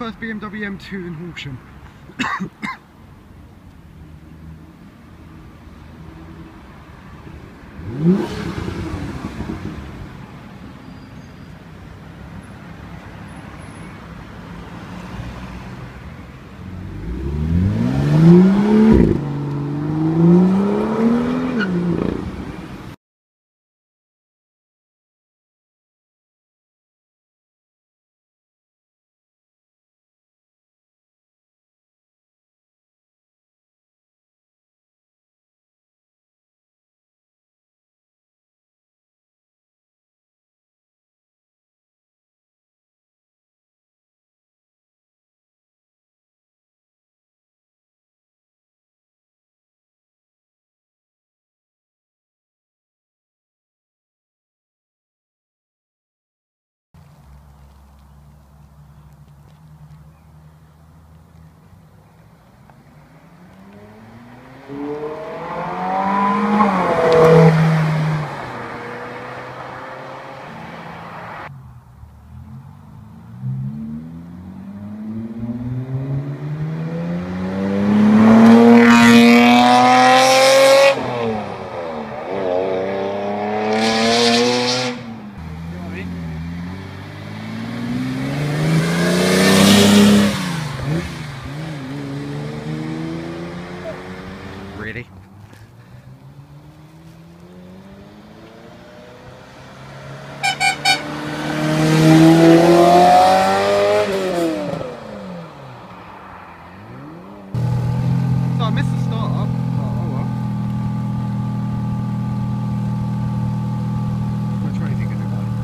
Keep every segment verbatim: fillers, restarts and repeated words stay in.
first B M W M two in Horsham. Really? So I missed the start up, but oh well. What do you think of it, buddy?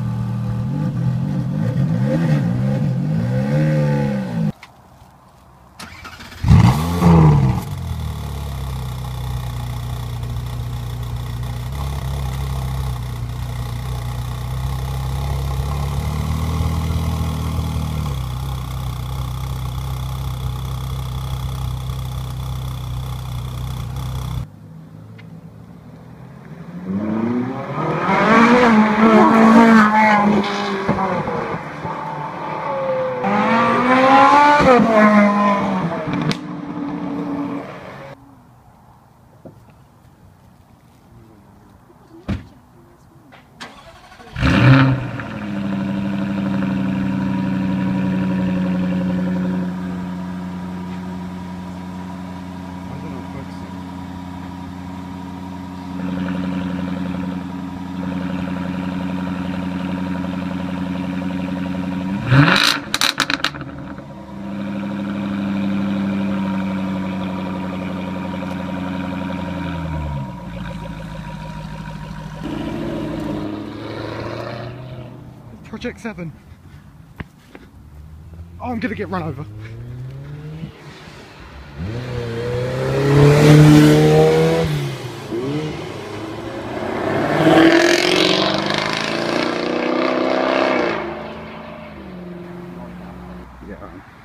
Project seven. Oh, I'm gonna get run over. Yeah.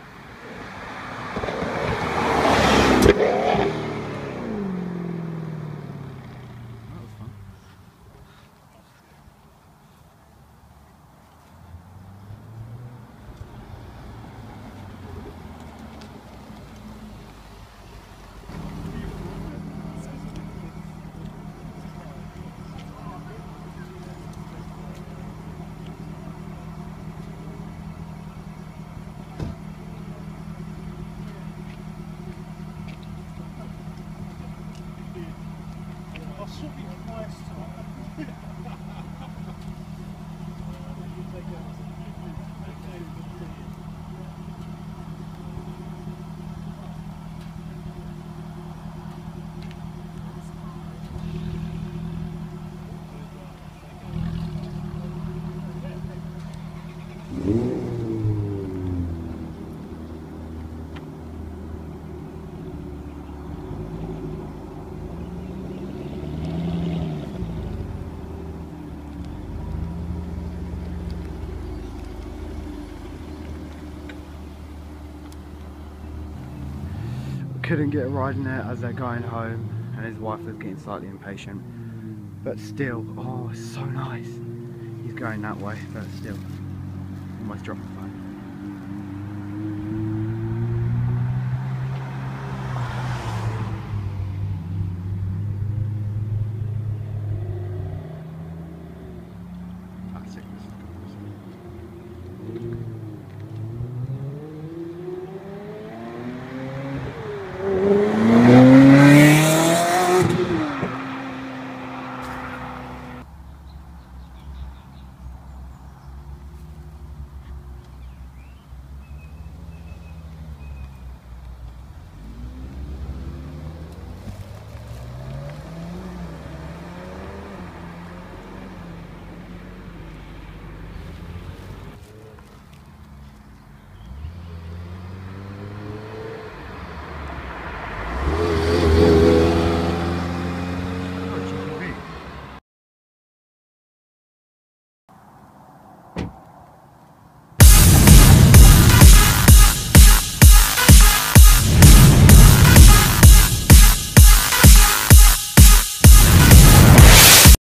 Couldn't get a ride in there as they're going home, and his wife was getting slightly impatient, but still, oh, it's so nice. He's going that way, but still almost dropped the phone.